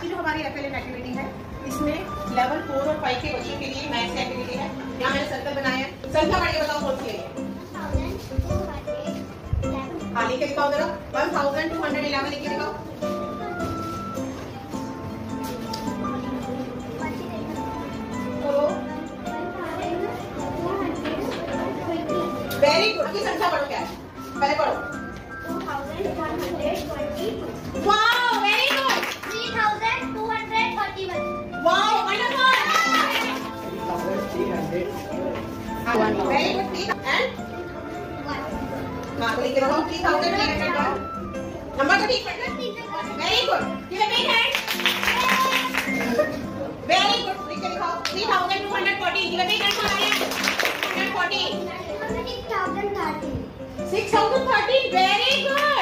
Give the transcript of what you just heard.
की जो हमारी FLN एक्टिविटी है इसमें लेवल 4 और 5 के बच्चों के लिए मैथ्स एक्टिविटी है। यहाँ मैंने सर्कल बनाया है, संख्या पढ़ के बताओ कौन सी है ये? हाँ लिख के दिखाओ जरा, 1211 लिख के दिखाओ। वेरी गुड, की संख्या पढ़ो क्या है पहले पढ़ो। 2122। Wow very good. 3231। Wow wonderful. Very good. And हाँ तो लिख के रखो 3300। नंबर तो ठीक पढ़ना। Very good, give a big hand. Very good, लिख के दिखाओ 3240। Give a big hand for Aryan. 140। 6013। Very good.